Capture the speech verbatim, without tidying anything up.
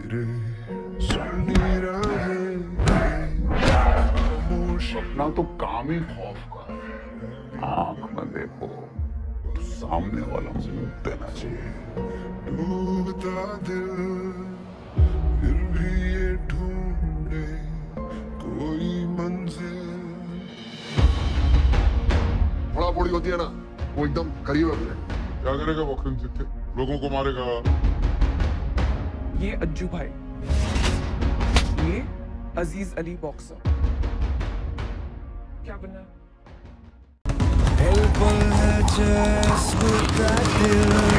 अपना तो काम ही खौफ का है। आंख में देखो सामने वाला मुंह देना चाहिए। डूबता दिल फिर भी ये ढूंढे कोई मंजिल। बड़ा बड़ी होती है ना, वो एकदम करीब है मेरे। क्या करेगा बॉक्सिंग सीख के? लोगों को मारेगा। ये अज्जू भाई, ये अजीज अली बॉक्सर। क्या बना? El pol है जैसे दिल